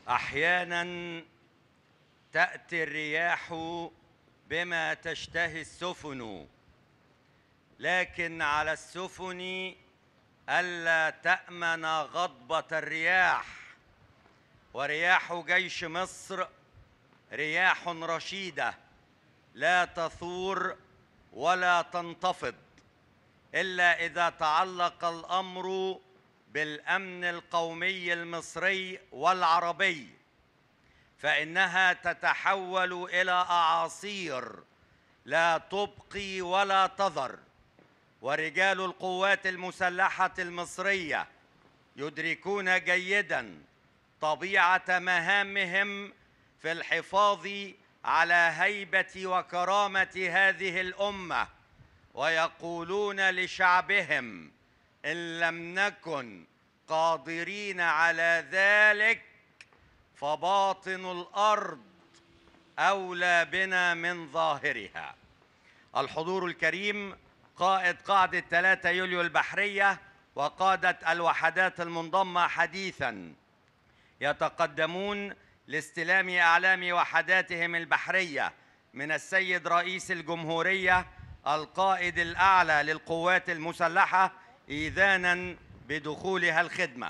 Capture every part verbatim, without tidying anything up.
أحياناً تأتي الرياح بما تشتهي السفن، لكن على السفن ألا تأمن غضبة الرياح. ورياح جيش مصر رياح رشيدة لا تثور ولا تنتفض إلا إذا تعلق الأمر بالأمن القومي المصري والعربي، فإنها تتحول إلى أعاصير لا تبقي ولا تذر. ورجال القوات المسلحة المصرية يدركون جيداً طبيعة مهامهم في الحفاظ على هيبة وكرامة هذه الأمة، ويقولون لشعبهم: إن لم نكن قادرين على ذلك فباطن الأرض أولى بنا من ظاهرها. الحضور الكريم، قائد قاعدة ثلاثة يوليو البحرية وقادة الوحدات المنضمة حديثاً يتقدمون لاستلام أعلام وحداتهم البحرية من السيد رئيس الجمهورية القائد الأعلى للقوات المسلحة إذاناً بدخولها الخدمة.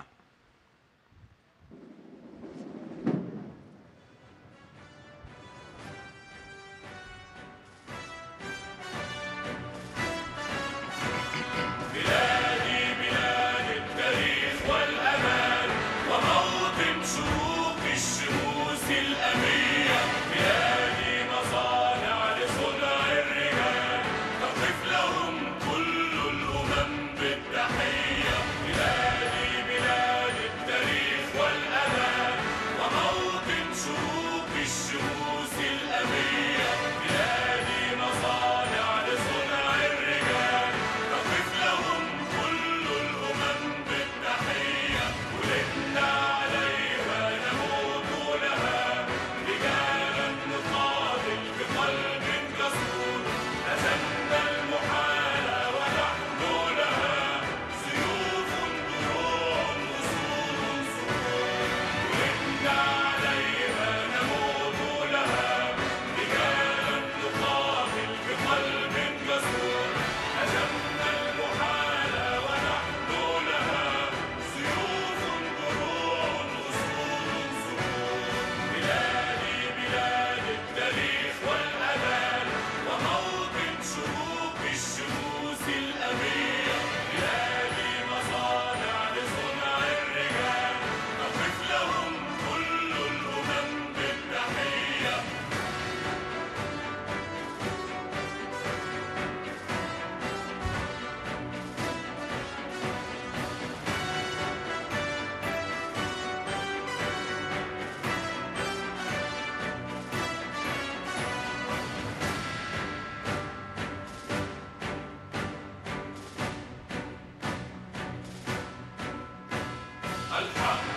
الحق